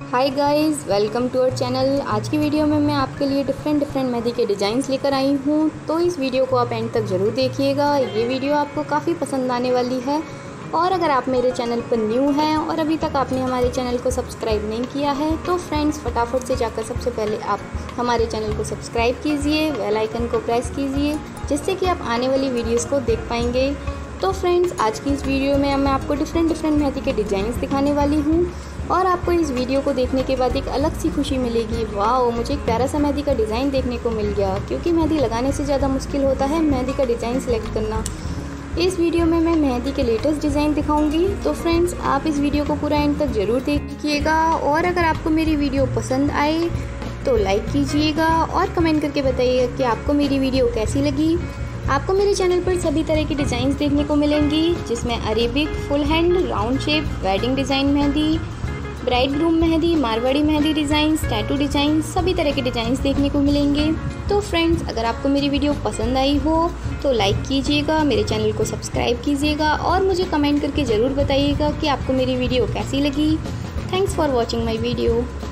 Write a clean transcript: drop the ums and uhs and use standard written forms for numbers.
Hi guys, welcome to our channel. आज की video में मैं आपके लिए डिफरेंट मेहंदी के डिज़ाइंस लेकर आई हूँ, तो इस वीडियो को आप एंड तक ज़रूर देखिएगा। ये वीडियो आपको काफ़ी पसंद आने वाली है। और अगर आप मेरे चैनल पर न्यू हैं और अभी तक आपने हमारे चैनल को सब्सक्राइब नहीं किया है तो फ्रेंड्स फटाफट से जाकर सबसे पहले आप हमारे चैनल को सब्सक्राइब कीजिए, बेल आइकन को प्रेस कीजिए, जिससे कि आप आने वाली वीडियोस को देख पाएंगे। तो फ्रेंड्स, आज की इस वीडियो में मैं आपको डिफरेंट मेहंदी के डिज़ाइंस दिखाने वाली हूँ और आपको इस वीडियो को देखने के बाद एक अलग सी खुशी मिलेगी। वाह, मुझे एक प्यारा सा मेहंदी का डिज़ाइन देखने को मिल गया, क्योंकि मेहंदी लगाने से ज़्यादा मुश्किल होता है मेहंदी का डिज़ाइन सेलेक्ट करना। इस वीडियो में मैं मेहंदी के लेटेस्ट डिज़ाइन दिखाऊंगी, तो फ्रेंड्स आप इस वीडियो को पूरा एंड तक ज़रूर देखिएगा। और अगर आपको मेरी वीडियो पसंद आए तो लाइक कीजिएगा और कमेंट करके बताइएगा कि आपको मेरी वीडियो कैसी लगी। आपको मेरे चैनल पर सभी तरह की डिज़ाइंस देखने को मिलेंगी, जिसमें Arabic, full hand, round shape, wedding design mehndi, bride groom mehndi, Marwari mehndi designs, tattoo design, सभी तरह के डिज़ाइंस देखने को मिलेंगे। तो फ्रेंड्स, अगर आपको मेरी वीडियो पसंद आई हो तो लाइक कीजिएगा, मेरे चैनल को सब्सक्राइब कीजिएगा और मुझे कमेंट करके ज़रूर बताइएगा कि आपको मेरी वीडियो कैसी लगी। Thanks for watching my video.